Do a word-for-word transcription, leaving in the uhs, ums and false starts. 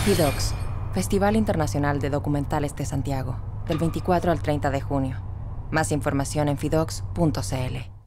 FIDOX, Festival Internacional de Documentales de Santiago, del veinticuatro al treinta de junio. Más información en fidox punto c l.